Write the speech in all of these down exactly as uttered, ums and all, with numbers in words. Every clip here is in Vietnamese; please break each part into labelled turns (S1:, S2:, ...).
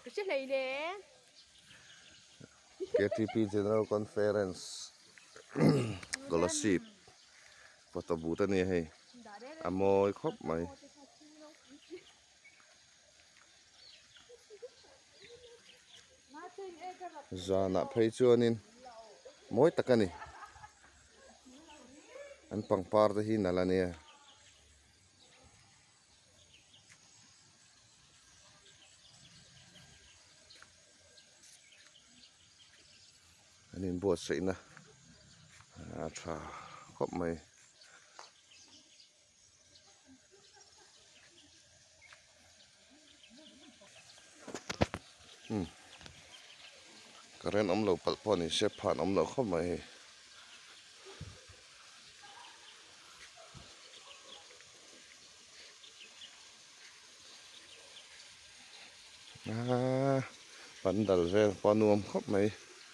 S1: chứ lấy nè.
S2: K T P General Conference Scholarship photo booth này hay amoy khóc mày giờ nãy thấy chưa nên mỗi tất cả này anh bằng par thì nãy là nè anh em buat sih na à cha khóc mày hmm karen om lo palpon ni chef phan om lo khóc mày à pandal re panuam khóc mày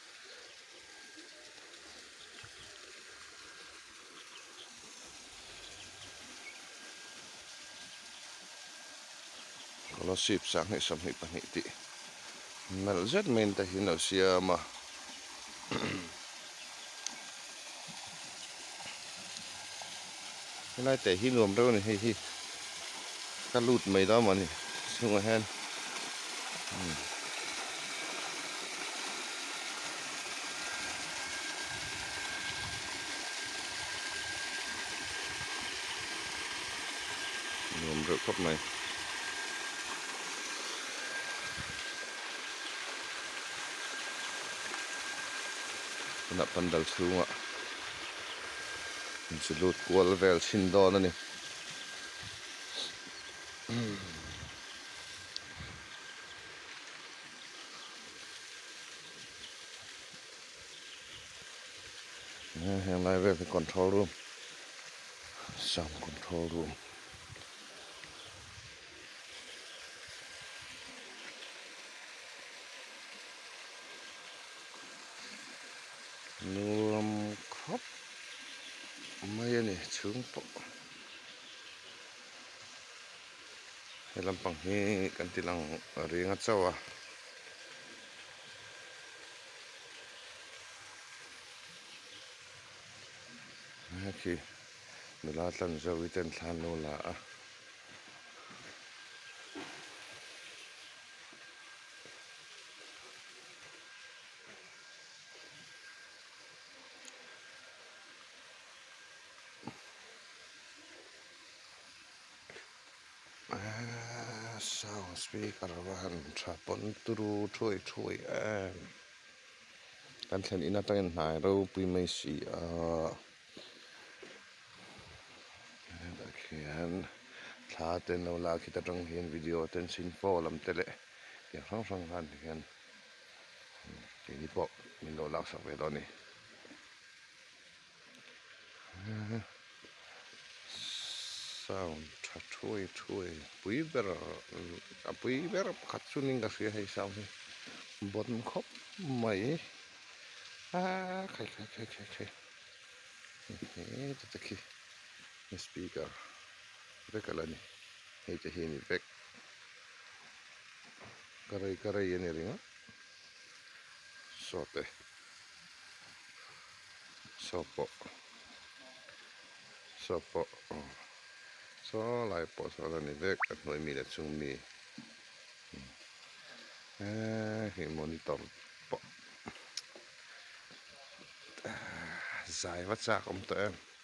S2: scholarship sang hay sam hay pangi ti nal zet men ta hin lo sia ma cái này để hi nuông đâu này hi hi cá lụt mấy đó mà này xong rồi hen nuông rượu khắp này nạp phần đầu xuống ạ mình sẽ lụt qua level xin đo nữa này hiện nay về cái control room sound control room nuông khóc mấy này trứng bộ hay làm bằng cái cần tiền lằng ở đây ngắt sâu à khi người ta làm cho cái tên than nô là sound speaker van trapon turu trôi trôi em kan thlen ina tang nai ro pui mai si a da khian tha ten lo la khita tang hian video ten sin fo lam tele ya rang rang han hian ke ni po min lo lak sak ve do ni sound tha trôi trôi pui ber a pui ber khat chuning ga sia hai sound bon khop mai à khai khai khai khai khai thế tất cả cái speaker vek là này hay chỉ hiện vek cái này cái này này ringa sote sopo sopo so lại po so là này vek cái nội mi là chung mi à cái monitor po dài vắt ra không tới